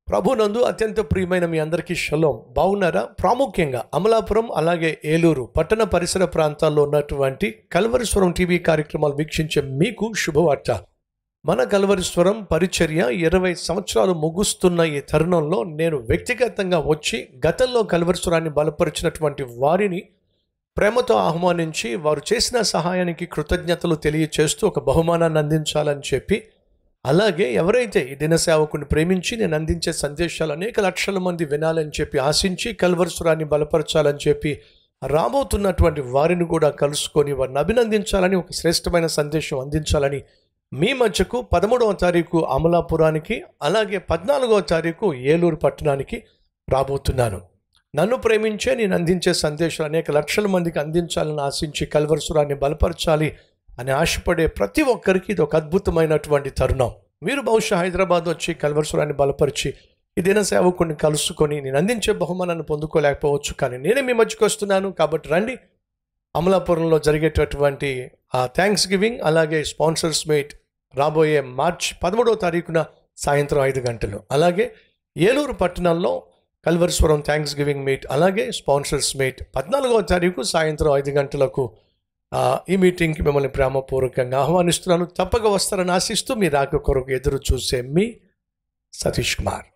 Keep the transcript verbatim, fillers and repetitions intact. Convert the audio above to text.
ప్రభునందు అత్యంత ప్రియమైన మీ అందరికీ షలోం. బాగున్నారా? ప్రాముఖ్యంగా అమలాపురం అలాగే ఏలూరు పట్టణ పరిసర ప్రాంతాల్లో ఉన్నటువంటి కల్వరి స్వరం టీవీ కార్యక్రమాలు వీక్షించే మీకు శుభవార్త. మన కల్వరి స్వరం పరిచర్య ఇరవై సంవత్సరాలు ముగుస్తున్న ఈ తరుణంలో నేను వ్యక్తిగతంగా వచ్చి గతంలో కల్వరి స్వరాన్ని బలపరిచినటువంటి వారిని ప్రేమతో ఆహ్వానించి వారు చేసిన సహాయానికి కృతజ్ఞతలు తెలియచేస్తూ ఒక బహుమానాన్ని అందించాలని చెప్పి, అలాగే ఎవరైతే ఈ దిన సేవకుని ప్రేమించి నేను అందించే సందేశాలు అనేక లక్షల మంది వినాలని చెప్పి ఆశించి కల్వరి స్వరాన్ని బలపరచాలని చెప్పి రాబోతున్నటువంటి వారిని కూడా కలుసుకొని వారిని అభినందించాలని, ఒక శ్రేష్టమైన సందేశం అందించాలని మీ మధ్యకు పదమూడవ తారీఖు అమలాపురానికి అలాగే పద్నాలుగవ తారీఖు ఏలూరు పట్టణానికి రాబోతున్నాను. నన్ను ప్రేమించే నేను అందించే సందేశాలు అనేక లక్షల మందికి అందించాలని ఆశించి కల్వరి స్వరాన్ని బలపరచాలి అని ఆశపడే ప్రతి ఒక్కరికి ఇది ఒక అద్భుతమైనటువంటి తరుణం. మీరు బహుశా హైదరాబాద్ వచ్చి కల్వరి స్వరాన్ని బలపరిచి ఈ దిన సేవకుని కలుసుకొని నేను అందించే బహుమానాన్ని పొందుకోలేకపోవచ్చు, కానీ నేనే మీ మధ్యకు వస్తున్నాను. కాబట్టి రండి. అమలాపురంలో జరిగేటటువంటి ఆ థ్యాంక్స్ గివింగ్ అలాగే స్పాన్సర్స్ మీట్ రాబోయే మార్చ్ పదమూడవ తారీఖున సాయంత్రం ఐదు గంటలు, అలాగే ఏలూరు పట్టణంలో కల్వరి స్వరం థ్యాంక్స్ గివింగ్ మీట్ అలాగే స్పాన్సర్స్ మీట్ పద్నాలుగవ తారీఖు సాయంత్రం ఐదు గంటలకు ఈ మీటింగ్కి మిమ్మల్ని ప్రేమపూర్వకంగా ఆహ్వానిస్తున్నాను. తప్పక వస్తారని ఆశిస్తూ మీ రాక కొరకు ఎదురు చూసే మీ సతీష్ కుమార్.